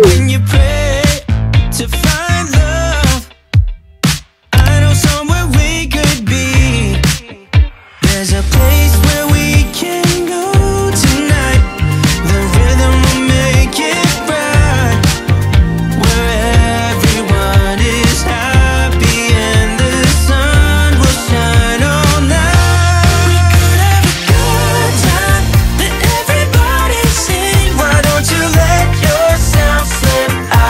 when you pray to find love. I know somewhere we could be. There's a place where we can go tonight. The rhythm will make it right, where everyone is happy and the sun will shine all night. We could have a good time, let everybody sing. Why don't you let yourself slip out?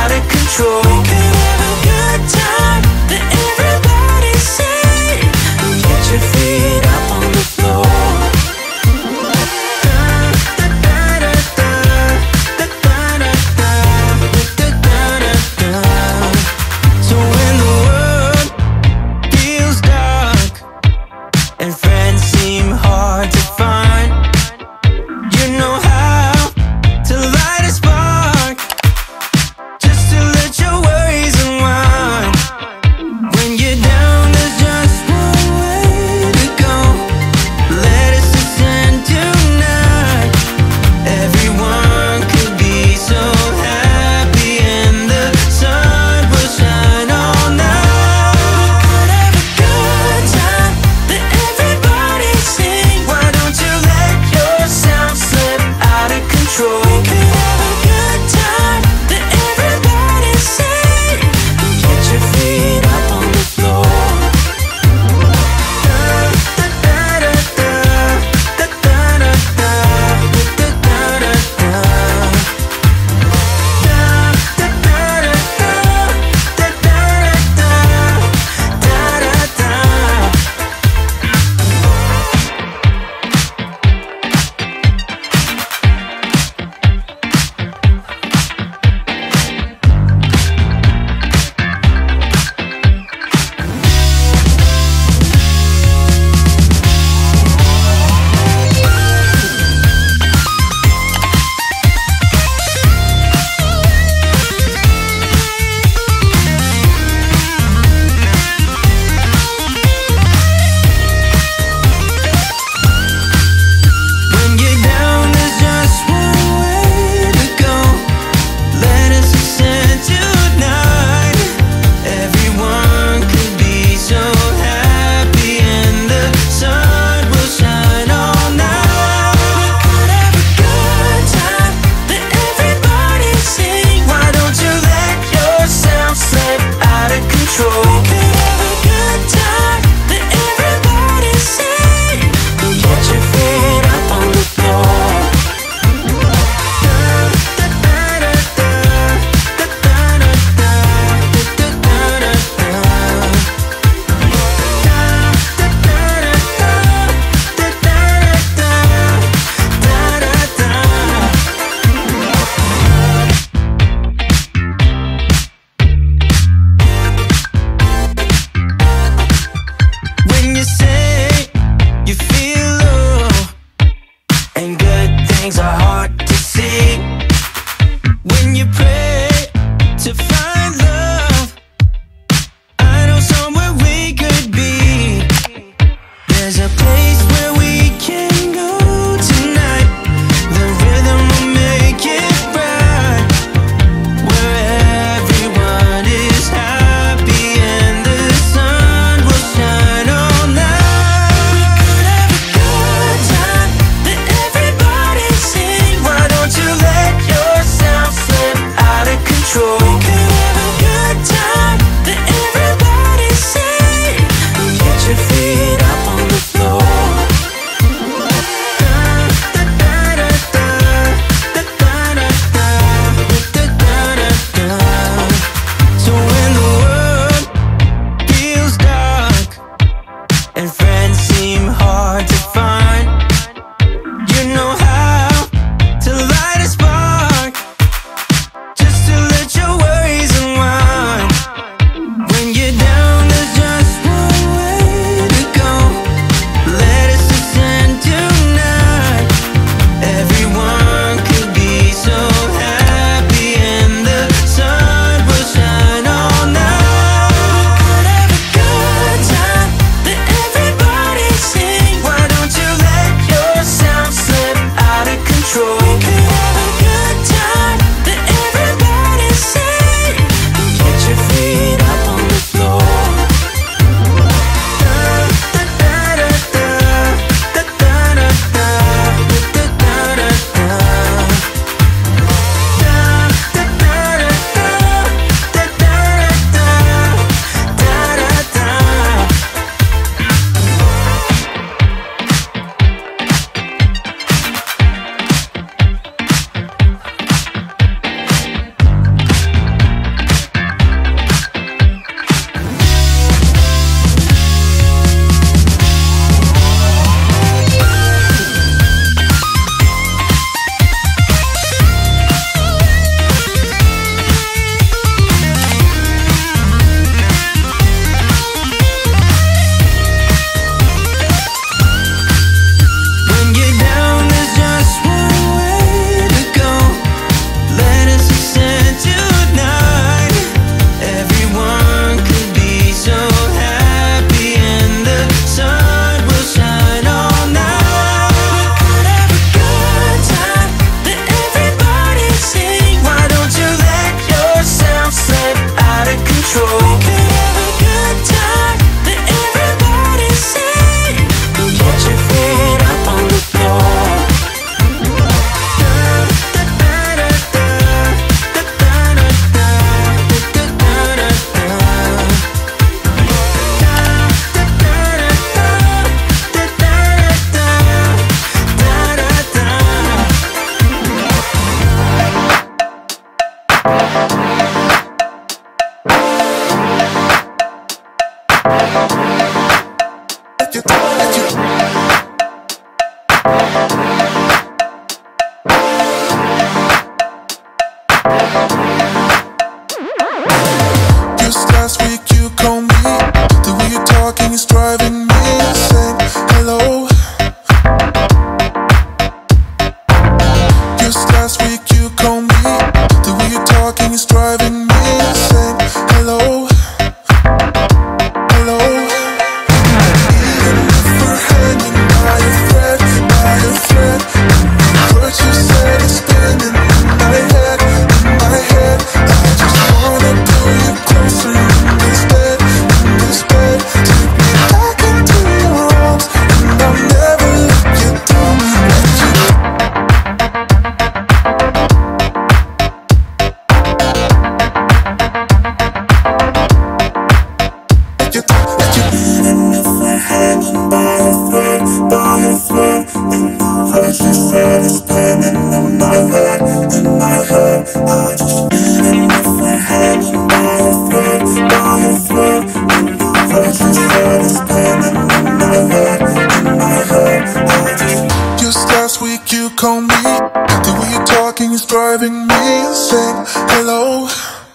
head. I just even if we're hanging by a thread, by a thread, and the words you said is spinning in my head, in my head. I just last week you called me. The way you're talking is driving me insane. Hello.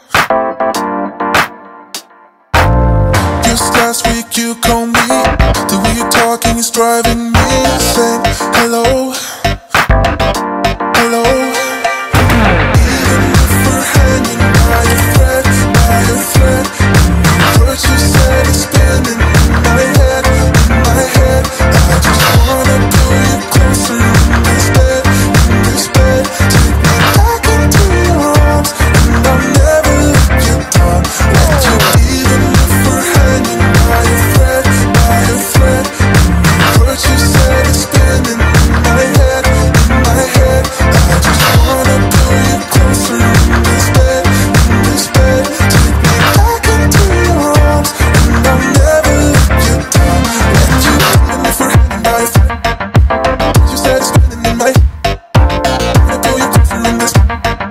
Just last week you called me. The way you're talking is driving me insane. Hello. Hello. Even if we're hanging by a thread, by a thread, the words you said is spinning in my head, in my head. I just wanna pull you closer in this bed, in this bed. Take me back into your arms, and I'll never let you down. Let you, even if we're hanging by a thread, by a thread. The words you said is spinning in my head, in my head. I just wanna pull you closer in this bed, in this bed. Take me back into your arms, and I'll never let you down. Let you, even if we're hanging by a thread. You said it's spinning in my head. Wanna pull you closer in this.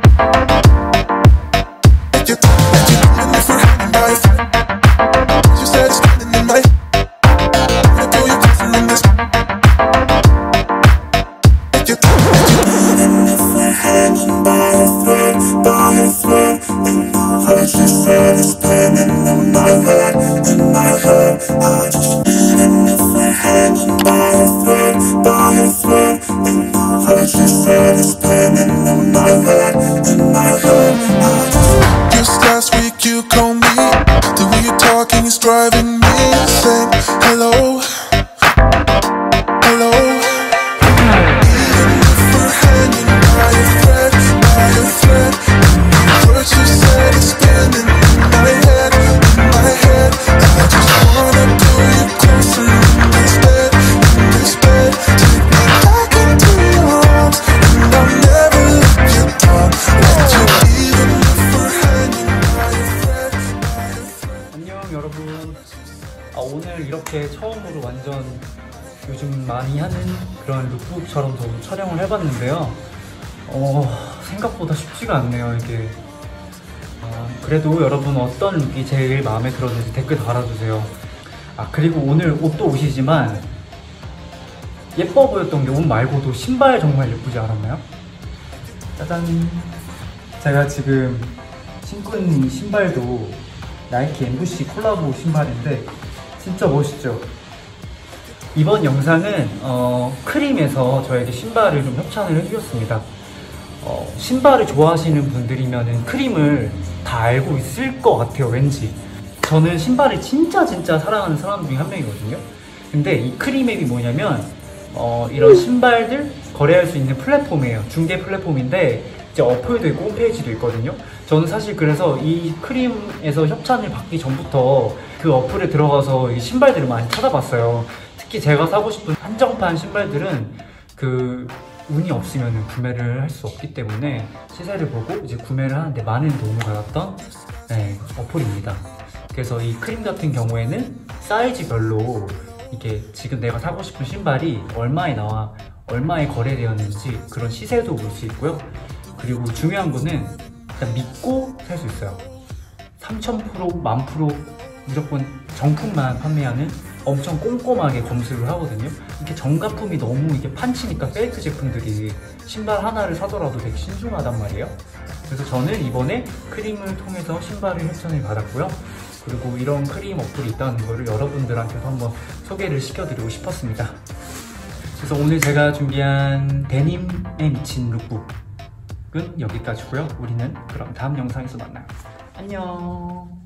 Let you, even if we're hanging by a thread. You said it's spinning in my head. Wanna pull you closer in this. Let you, even if we're hanging by a thread, by a thread, and the words you said is spinning in my head, in my head. I just, even if we're hanging by a thread, by a thread, and the words you said is spinning in my head, in my head. I just last week you called me. The way you're talking is driving me insane. Hello. Hello. Even if we're hanging by a thread, by a thread, the words you said is spinning in my head, in my head. I just wanna pull you closer in this bed, in this bed. Take me back into your arms, and I'll never let you down. Let you, even if we're hanging by a thread, by a thread. 안녕 여러분. 오늘 이렇게 처음으로 완전 요즘 많이 하는 그런 룩북처럼 저도 촬영을 해봤는데요. 생각보다 쉽지가 않네요 이게. 그래도 여러분 어떤 룩이 제일 마음에 들었는지 댓글 달아주세요. 그리고 오늘 옷도 옷이지만 예뻐 보였던 게 옷 말고도 신발 정말 예쁘지 않았나요? 짜잔! 제가 지금 신고 있는 이 신발도 나이키 MVC 콜라보 신발인데 진짜 멋있죠? 이번 영상은 크림에서 저에게 신발을 좀 협찬을 해주셨습니다. 신발을 좋아하시는 분들이면 크림을 다 알고 있을 것 같아요, 왠지. 저는 신발을 진짜 사랑하는 사람 중에 한 명이거든요. 근데 이 크림앱이 뭐냐면 이런 신발들 거래할 수 있는 플랫폼이에요. 중개 플랫폼인데 이제 어플도 있고 홈페이지도 있거든요. 저는 사실 그래서 이 크림에서 협찬을 받기 전부터 그 어플에 들어가서 이 신발들을 많이 찾아봤어요. 특히 제가 사고 싶은 한정판 신발들은 그 운이 없으면 구매를 할 수 없기 때문에 시세를 보고 이제 구매를 하는데 많은 도움을 받았던 어플입니다. 그래서 이 크림 같은 경우에는 사이즈별로 이게 지금 내가 사고 싶은 신발이 얼마에 나와 얼마에 거래되었는지 그런 시세도 볼 수 있고요. 그리고 중요한 거는 일단 믿고 살 수 있어요. 3000%, 10,000% 무조건 정품만 판매하는 엄청 꼼꼼하게 검수를 하거든요. 이렇게 정가품이 너무 이게 판치니까 페이크 제품들이 신발 하나를 사더라도 되게 신중하단 말이에요. 그래서 저는 이번에 크림을 통해서 신발을 협찬을 받았고요. 그리고 이런 크림 어플이 있다는 거를 여러분들한테도 한번 소개를 시켜드리고 싶었습니다. 그래서 오늘 제가 준비한 데님에 미친 룩북은 여기까지고요. 우리는 그럼 다음 영상에서 만나요. 안녕.